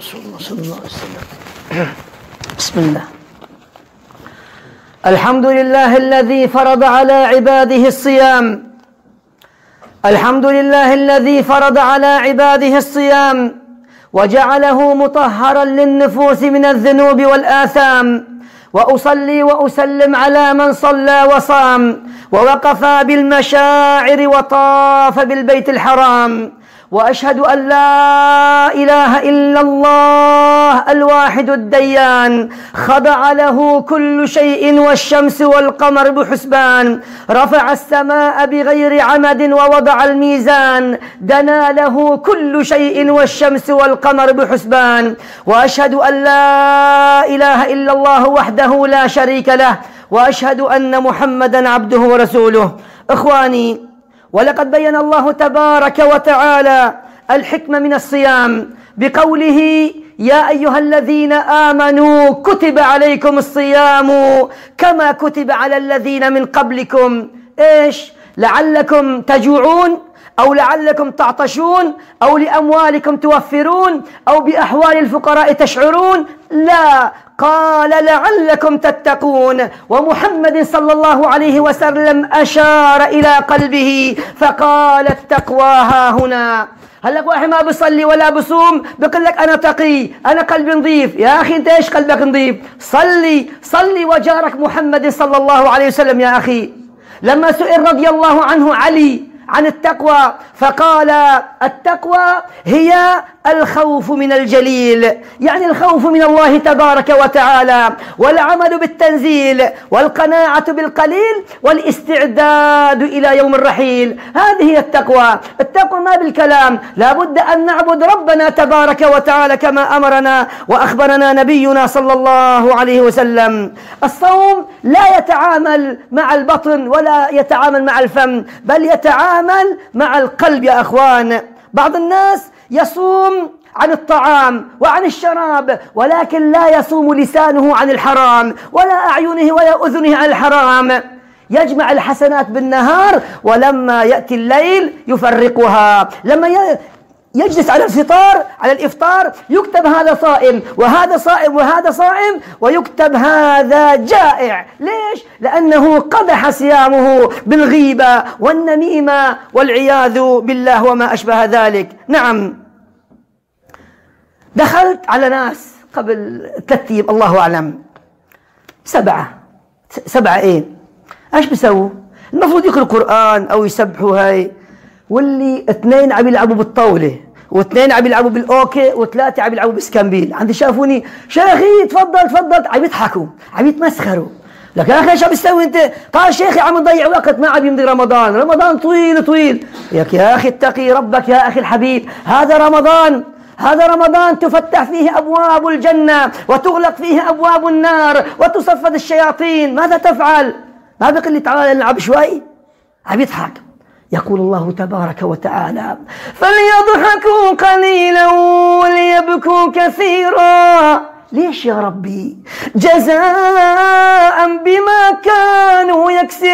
رسول الله صلى الله عليه وسلم. بسم الله. الحمد لله الذي فرض على عباده الصيام. الحمد لله الذي فرض على عباده الصيام وجعله مطهرا للنفوس من الذنوب والآثام. وأصلي وأسلم على من صلى وصام ووقف بالمشاعر وطاف بالبيت الحرام. وأشهد أن لا إله إلا الله الواحد الديان خضع له كل شيء والشمس والقمر بحسبان. رفع السماء بغير عمد ووضع الميزان. دنا له كل شيء والشمس والقمر بحسبان. وأشهد أن لا إله إلا الله وحده لا شريك له وأشهد أن محمدا عبده ورسوله. إخواني، ولقد بين الله تبارك وتعالى الحكمة من الصيام بقوله: يا أيها الذين آمنوا كتب عليكم الصيام كما كتب على الذين من قبلكم. إيش؟ لعلكم تجوعون، أو لعلكم تعطشون، أو لأموالكم توفرون، أو بأحوال الفقراء تشعرون. لا، قال لعلكم تتقون. ومحمد صلى الله عليه وسلم أشار إلى قلبه فقال: التقوى ها هنا. هل لك واحد ما بيصلي ولا بصوم بيقول لك أنا تقي، أنا قلبي نظيف؟ يا أخي أنت إيش قلبك نظيف؟ صلي صلي وجارك محمد صلى الله عليه وسلم. يا أخي، لما سئل رضي الله عنه علي عن التقوى فقال: التقوى هي الخوف من الجليل، يعني الخوف من الله تبارك وتعالى، والعمل بالتنزيل، والقناعة بالقليل، والاستعداد إلى يوم الرحيل. هذه هي التقوى. التقوى ما بالكلام، لا بد أن نعبد ربنا تبارك وتعالى كما أمرنا وأخبرنا نبينا صلى الله عليه وسلم. الصوم لا يتعامل مع البطن ولا يتعامل مع الفم، بل يتعامل مع القلب. يا أخوان، بعض الناس يصوم عن الطعام وعن الشراب، ولكن لا يصوم لسانه عن الحرام، ولا أعينه ولا أذنه عن الحرام. يجمع الحسنات بالنهار، ولما يأتي الليل يفرقها. لما يجلس على الإفطار يكتب هذا صائم وهذا صائم وهذا صائم، ويكتب هذا جائع. ليش؟ لأنه قدح صيامه بالغيبة والنميمة والعياذ بالله وما أشبه ذلك. نعم، دخلت على ناس قبل 3 أيام الله أعلم، 7 إيه؟ إيش بيسووا؟ المفروض يقرأوا القرآن أو يسبحوا هاي، واللي 2 عم يلعبوا بالطاولة، و2 عم يلعبوا بالأوكي، و3 عم يلعبوا بالسكامبيل. عندي شافوني: شيخي تفضل. عم يضحكوا، عم يتمسخروا. لك يا أخي ايش عم تسوي أنت؟ قال: شيخي عم نضيع وقت، ما عم يمضي رمضان طويل. يا أخي اتقي ربك يا أخي الحبيب. هذا رمضان تفتح فيه أبواب الجنة وتغلق فيه أبواب النار وتصفد الشياطين. ماذا تفعل؟ ما بيقول لي تعال نلعب شوي؟ عم يضحك. يقول الله تبارك وتعالى: فليضحكوا قليلا وليبكوا كثيرا. ليش يا ربي؟ جزاء بما كانوا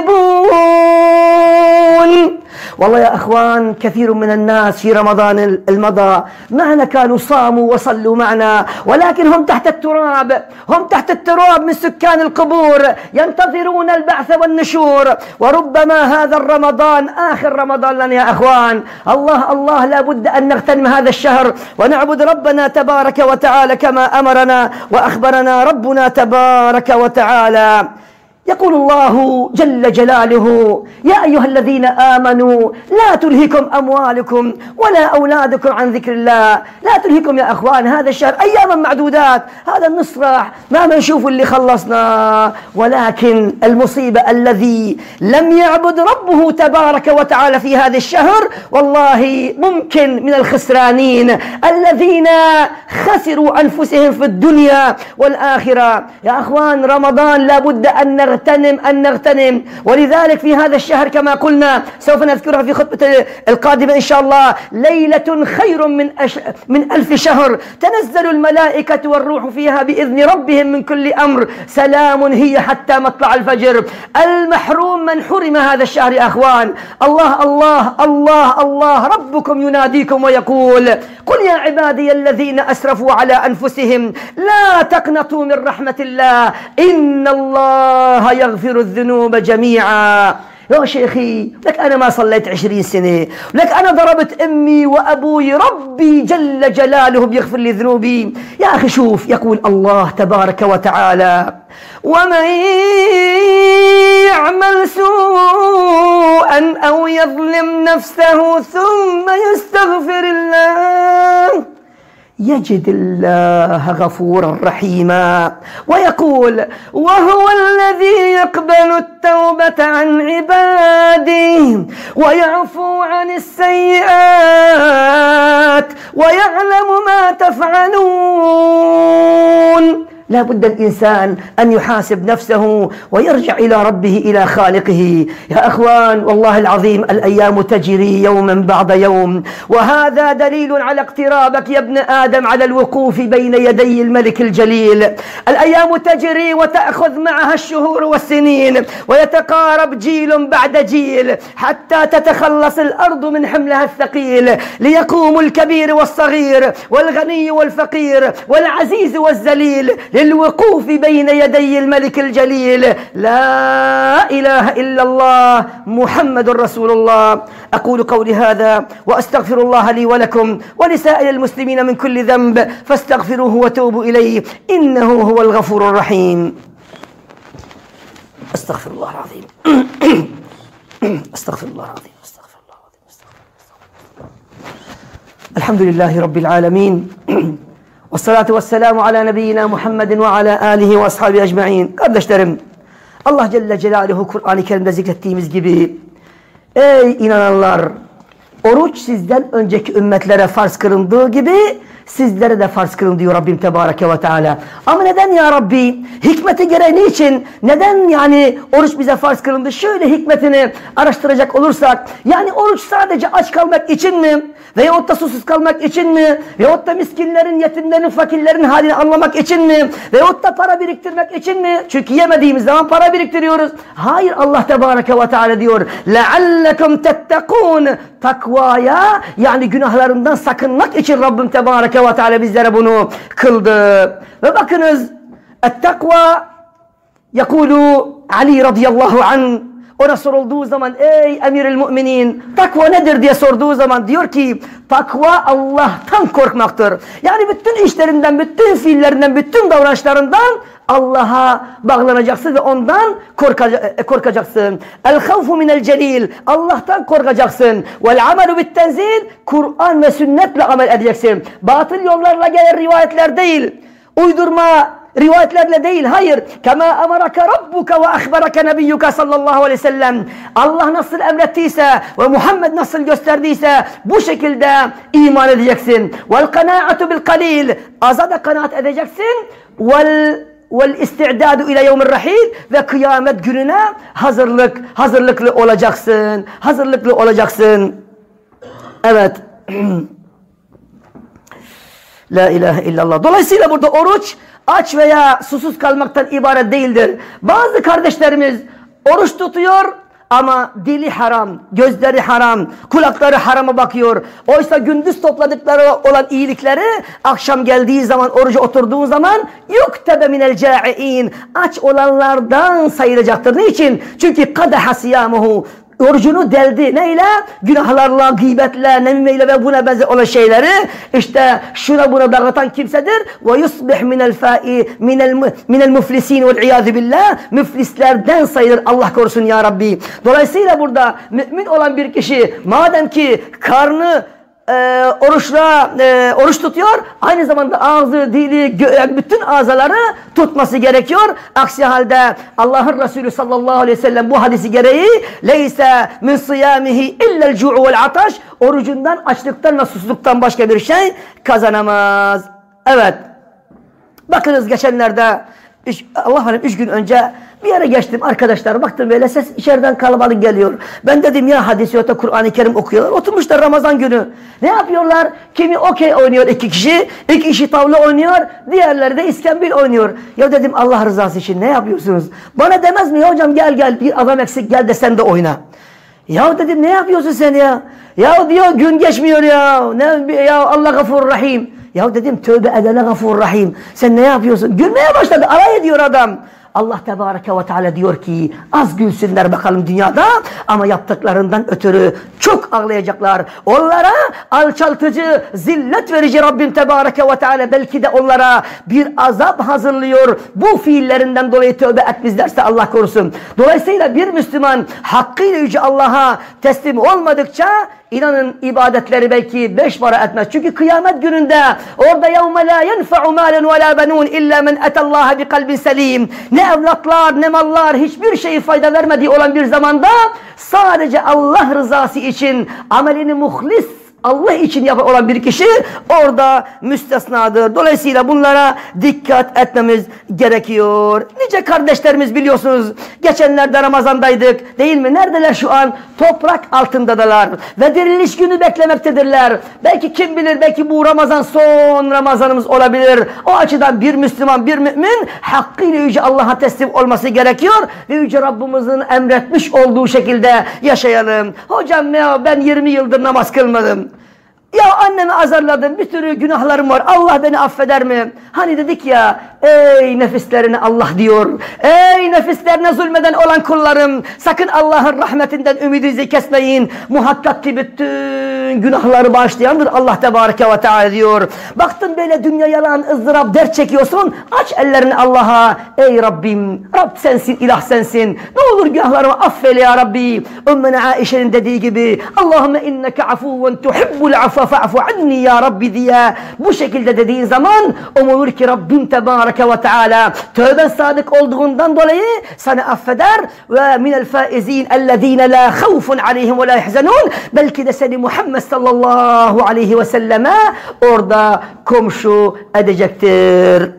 يكسبون. والله يا أخوان، كثير من الناس في رمضان المضى معنا كانوا صاموا وصلوا معنا، ولكن هم تحت التراب من سكان القبور، ينتظرون البعث والنشور. وربما هذا الرمضان آخر رمضان لنا يا أخوان. الله لا بد أن نغتنم هذا الشهر ونعبد ربنا تبارك وتعالى كما أمرنا وأخبرنا ربنا تبارك وتعالى. يقول الله جل جلاله: يا أيها الذين آمنوا لا تلهكم أموالكم ولا أولادكم عن ذكر الله. لا تلهكم يا أخوان، هذا الشهر أياما معدودات، هذا النصرح ما بنشوف اللي خلصنا. ولكن المصيبة الذي لم يعبد ربه تبارك وتعالى في هذا الشهر والله ممكن من الخسرانين الذين خسروا أنفسهم في الدنيا والآخرة. يا أخوان، رمضان لا بد أن أن نغتنم. ولذلك في هذا الشهر كما قلنا سوف نذكرها في خطبة القادمة إن شاء الله، ليلة خير من 1000 شهر، تنزل الملائكة والروح فيها بإذن ربهم من كل أمر، سلام هي حتى مطلع الفجر. المحروم من حرم هذا الشهر يا أخوان. الله الله الله الله ربكم يناديكم ويقول: قل يا عبادي الذين أسرفوا على أنفسهم لا تقنطوا من رحمة الله إن الله يغفر الذنوب جميعا. يا شيخي لك أنا ما صليت 20 سنة، لك أنا ضربت أمي وأبوي، ربي جل جلاله بيغفر لي ذنوبي. يا أخي شوف، يقول الله تبارك وتعالى: ومن يعمل سوءا أو يظلم نفسه ثم يستغفر الله يجد الله غفورا رحيما. ويقول: وهو الذي يقبل التوبة عن عباده ويعفو عن السيئات ويعلم ما تفعلون. لا بد الإنسان أن يحاسب نفسه ويرجع إلى ربه، إلى خالقه. يا أخوان والله العظيم الأيام تجري يوما بعد يوم، وهذا دليل على اقترابك يا ابن آدم على الوقوف بين يدي الملك الجليل. الأيام تجري وتأخذ معها الشهور والسنين، ويتقارب جيل بعد جيل حتى تتخلص الأرض من حملها الثقيل، ليقوم الكبير والصغير والغني والفقير والعزيز والذليل للوقوف بين يدي الملك الجليل. لا إله إلا الله محمد رسول الله. أقول قولي هذا وأستغفر الله لي ولكم ولسائر المسلمين من كل ذنب، فاستغفروه وتوبوا إليه إنه هو الغفور الرحيم. أستغفر الله العظيم. أستغفر الله العظيم. أستغفر الله العظيم. الحمد لله رب العالمين، والصلاة والسلام على نبينا محمد وعلى آله وأصحابه أجمعين. Kardeşlerim, Allah Celle Celaluhu Kur'an-ı Kerim'de zikrettiğimiz gibi, ey inananlar, oruç sizden önceki ümmetlere farz kılındığı gibi sizlere de farz kılın diyor Rabbim Tebareke ve Teala. Ama neden ya Rabbi? Hikmeti gereği niçin? Neden yani oruç bize farz kılındı? Şöyle hikmetini araştıracak olursak, yani oruç sadece aç kalmak için mi? Veyahut da susuz kalmak için mi? Veyahut da miskinlerin, yetimlerin, fakirlerin halini anlamak için mi? Veyahut da para biriktirmek için mi? Çünkü yemediğimiz zaman para biriktiriyoruz. Hayır, Allah Tebareke ve Teala diyor: لَعَلَّكُمْ تَتَّقُونَ. Takvaya, yani günahlarından sakınmak için Rabbim Tebareke ve Teala bizlere bunu kıldı. Ve bakınız, et-takva yekulu Ali radıyallahu anh, ona sorulduğu zaman ey emiril müminin takva nedir diye sorduğu zaman diyor ki takva Allah'tan korkmaktır. Yani bütün işlerinden, bütün fiillerinden, bütün davranışlarından Allah'a bağlanacaksın ve ondan korkacaksın. El-havfu minel celil, Allah'tan korkacaksın. Vel-amelu bit-tenzil, Kur'an ve sünnetle amel edeceksin. Batıl yollarla gelen rivayetler değil, uydurma rivayetlerle değil, hayır. Kema emaraka rabbuka ve ahbaraka nebiyyuka sallallahu aleyhi ve sellem. Allah nasıl emrettiyse ve Muhammed nasıl gösterdiyse bu şekilde iman edeceksin. Vel kanaatu bil kalil, aza da kanaat edeceksin. Vel isti'dadu ile yevmir rahil, ve kıyamet gününe hazırlıklı olacaksın. Hazırlıklı olacaksın. Evet. La ilahe illallah. Dolayısıyla burada oruç aç veya susuz kalmaktan ibaret değildir. Bazı kardeşlerimiz oruç tutuyor ama dili haram, gözleri haram, kulakları harama bakıyor. Oysa gündüz topladıkları olan iyilikleri akşam geldiği zaman, oruca oturduğu zaman yuktebe minel câ'i'in, aç olanlardan sayılacaktır. Niçin? Çünkü kadaha siyamuhu, orucunu deldi. Neyle? Günahlarla, gıybetle, nemimeyle ve buna benzer olan şeyleri. İşte şuna buna dağıtan kimsedir. Ve yusbih minel muflisin vel iyâzu billah. Müflislerden sayılır, Allah korusun ya Rabbi. Dolayısıyla burada mümin olan bir kişi madem ki karnı oruç tutuyor, aynı zamanda ağzı, dili, bütün azaları tutması gerekiyor. Aksi halde Allah'ın Resulü sallallahu aleyhi ve sellem bu hadisi gereği leyse min siyamihi illel cu'u vel ataş, orucundan açlıktan ve susuzluktan başka bir şey kazanamaz. Evet. Bakınız geçenlerde Allah halim 3 gün önce bir yere geçtim arkadaşlar. Baktım böyle ses içeriden kalabalık geliyor. Ben dedim ya hadis yok da Kur'an-ı Kerim okuyorlar. Oturmuşlar Ramazan günü. Ne yapıyorlar? Kimi okey oynuyor 2 kişi. 2 kişi tavla oynuyor. Diğerleri de iskambil oynuyor. Ya dedim Allah rızası için ne yapıyorsunuz? Bana demez mi ya hocam gel bir adam eksik gel de sen de oyna. Ya dedim ne yapıyorsun sen ya? Ya diyor gün geçmiyor ya. Ya Allah gafur rahim. Ya dedim tövbe edene gafur rahim. Sen ne yapıyorsun? Gülmeye başladı. Alay ediyor adam. Allah Tebareke ve Teala diyor ki az gülsünler bakalım dünyada ama yaptıklarından ötürü çok ağlayacaklar. Onlara alçaltıcı, zillet verici Rabbim Tebareke ve Teala belki de onlara bir azap hazırlıyor. Bu fiillerinden dolayı tövbe etmezlerse Allah korusun. Dolayısıyla bir Müslüman hakkıyla yüce Allah'a teslim olmadıkça İnanın ibadetleri belki 5 para etmez. Çünkü kıyamet gününde orada yevme la yenfe'u mâlen ve la benûn illa men etallâhe bi kalbin selim. Ne evlatlar ne mallar hiçbir şeyi fayda vermediği olan bir zamanda sadece Allah rızası için amelini muhlis Allah için yapan olan bir kişi orada müstesnadır. Dolayısıyla bunlara dikkat etmemiz gerekiyor. Nice kardeşlerimiz biliyorsunuz geçenlerde Ramazan'daydık değil mi? Neredeler şu an? Toprak altındadılar. Ve diriliş günü beklemektedirler. Belki kim bilir belki bu Ramazan son Ramazanımız olabilir. O açıdan bir Müslüman bir mümin hakkıyla yüce Allah'a teslim olması gerekiyor. Ve yüce Rabbimizin emretmiş olduğu şekilde yaşayalım. Hocam ya ben 20 yıldır namaz kılmadım. Ya annemi azarladım, bir sürü günahlarım var. Allah beni affeder mi? Hani dedik ya, ey nefislerine Allah diyor. Ey nefislerine zulmeden olan kullarım, sakın Allah'ın rahmetinden ümidinizi kesmeyin. Muhakkak ki bütün günahları bağışlayandır Allah Tebareke ve Teala diyor. Baktın böyle dünya yalan, ızdırap, dert çekiyorsun. Aç ellerini Allah'a. Ey Rabbim, Rab sensin, ilah sensin. Ne olur günahlarımı affeyle ya Rabbi. Ümmüne Aişe'nin dediği gibi, Allahümme inneke afuven tuhibbul affe fa'fu anni ya Rabbi diye bu şekilde dediğin zaman umulur ki Rabbim Tebareke ve Teala tövben sadık olduğundan dolayı sana affeder ve minel faizin ellezine la havfun aleyhim ve la yahzanun belki de seni Muhammed sallallahu aleyhi ve selleme orada komşu edecektir.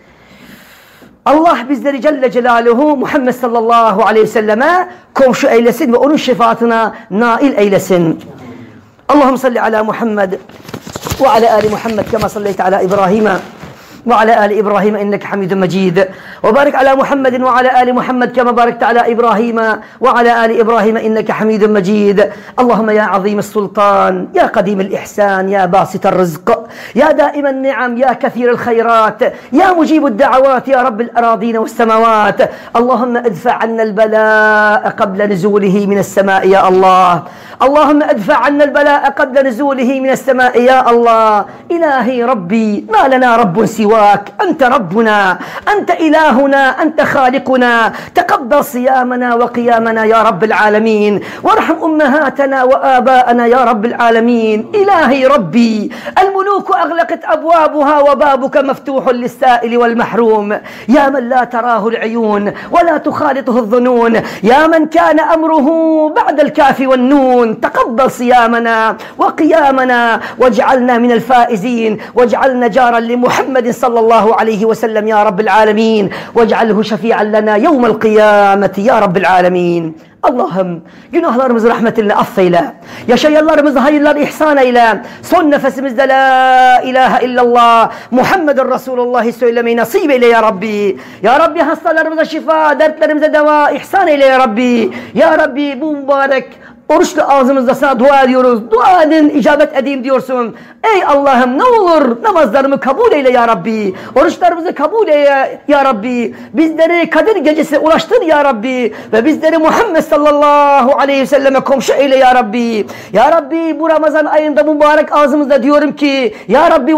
Allah bizleri Celle Celaluhu Muhammed sallallahu aleyhi ve selleme komşu eylesin ve onun şefaatine nail eylesin. اللهم صل على محمد وعلى آل محمد كما صليت على إبراهيم وعلى آل إبراهيم إنك حميد مجيد وبارك على محمد وعلى آل محمد كما باركت على إبراهيم وعلى آل إبراهيم إنك حميد مجيد اللهم يا عظيم السلطان يا قديم الإحسان يا باسط الرزق يا دائم النعم يا كثير الخيرات يا مجيب الدعوات يا رب الأراضين والسماوات اللهم ادفع عنا البلاء قبل نزوله من السماء يا الله اللهم ادفع عنا البلاء قبل نزوله من السماء يا الله إلهي ربي ما لنا رب سواك أنت ربنا أنت إلهنا أنت خالقنا تقبل صيامنا وقيامنا يا رب العالمين وارحم أمهاتنا وآباءنا يا رب العالمين إلهي ربي الملوك أغلقت أبوابها وبابك مفتوح للسائل والمحروم يا من لا تراه العيون ولا تخالطه الظنون يا من كان أمره بعد الكاف والنون تقبل صيامنا وقيامنا واجعلنا من الفائزين واجعلنا جارا لمحمد صلى الله عليه وسلم يا رب العالمين واجعله شفيعا لنا يوم القيامة يا رب العالمين Allah'ım günahlarımızı rahmetinle affeyle. Yaşayanlarımızı hayırlar ihsan eyle. Son nefesimizde la ilahe illallah Muhammeden Resulullah'ı söylemeyi nasip eyle ya Rabbi. Ya Rabbi hastalarımıza şifa, dertlerimize deva ihsan eyle ya Rabbi. Ya Rabbi bu mübarek oruçlu ağzımızda sana dua ediyoruz. Dua edin, icabet edeyim diyorsun. Ey Allah'ım ne olur namazlarımı kabul eyle ya Rabbi. Oruçlarımızı kabul eyle ya Rabbi. Bizleri Kadir gecesine ulaştır ya Rabbi. Ve bizleri Muhammed sallallahu aleyhi ve selleme komşu eyle ya Rabbi. Ya Rabbi bu Ramazan ayında mübarek ağzımızda diyorum ki ya Rabbi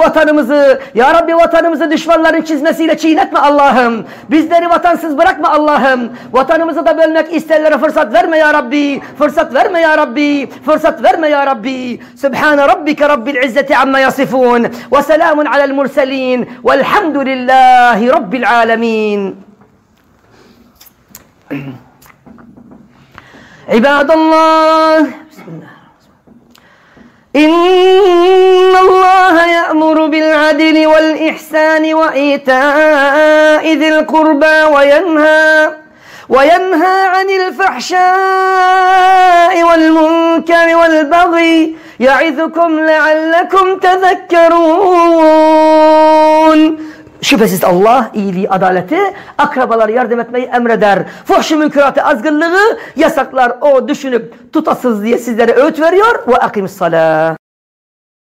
vatanımızı düşmanların çizmesiyle çiğnetme Allah'ım. Bizleri vatansız bırakma Allah'ım. Vatanımızı da bölmek isteyenlere fırsat verme ya Rabbi. Fırsat verme ya Rabbi. Fırsat verme ya Rabbi. Subhane rabbike rabbil izzeti amma yasifun. Ve selamun alel murselin. Velhamdülillahi rabbil alemin. İbadallah. Bismillah. İnnallah الله يأمر بالعدل والإحسان وإيتاء ذي القربى وينهى عن الفحشاء والمنكر والبغي يعظكم لعلكم تذكرون. Şüphesiz Allah iyiliği, adaleti, akrabalara yardım etmeyi emreder. Fuhş-ı münkeratı, azgınlığı yasaklar. O düşünüp tutasız diye sizlere öğüt veriyor. Ve akimissalâh.